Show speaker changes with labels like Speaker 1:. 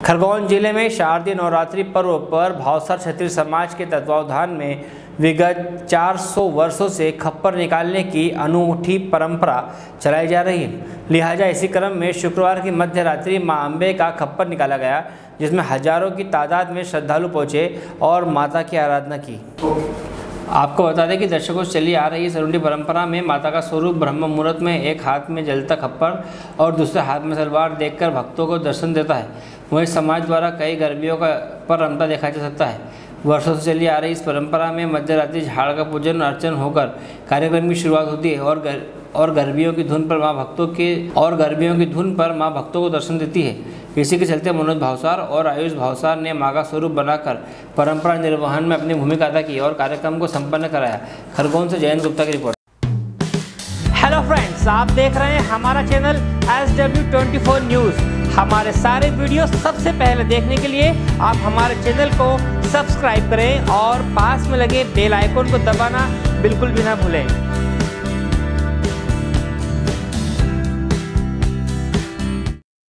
Speaker 1: खरगोन जिले में शारदीय नवरात्रि पर्व पर भावसर क्षत्रिय समाज के तत्वावधान में विगत 400 वर्षों से खप्पर निकालने की अनूठी परंपरा चलाई जा रही है। लिहाजा इसी क्रम में शुक्रवार की मध्य रात्रि मां अंबे का खप्पर निकाला गया, जिसमें हजारों की तादाद में श्रद्धालु पहुंचे और माता की आराधना की। आपको बता दें कि दर्शकों से चली आ रही इस अनूठी परंपरा में माता का स्वरूप ब्रह्म मुहूर्त में एक हाथ में जलता खप्पर और दूसरे हाथ में तलवार देखकर भक्तों को दर्शन देता है। वहीं समाज द्वारा कई गर्भियों पर रमता देखा जा सकता है। वर्षों से चली आ रही इस परंपरा में मध्य रात्रि झाड़ का पूजन अर्चन होकर कार्यक्रम की शुरुआत होती है और गर्भियों की धुन पर मां भक्तों को दर्शन देती है। इसी के चलते मनोज भावसार और आयुष भावसार ने मां का स्वरूप बनाकर परंपरा निर्वहन में अपनी भूमिका अदा की और कार्यक्रम को संपन्न कराया। खरगोन से जयंत गुप्ता की रिपोर्ट। हेलो फ्रेंड्स, आप देख रहे हैं हमारा चैनल SW24 न्यूज़। हमारे सारे वीडियो सबसे पहले देखने के लिए आप हमारे चैनल को सब्सक्राइब करें और पास में लगे बेल आइकन को दबाना बिल्कुल भी ना भूलें।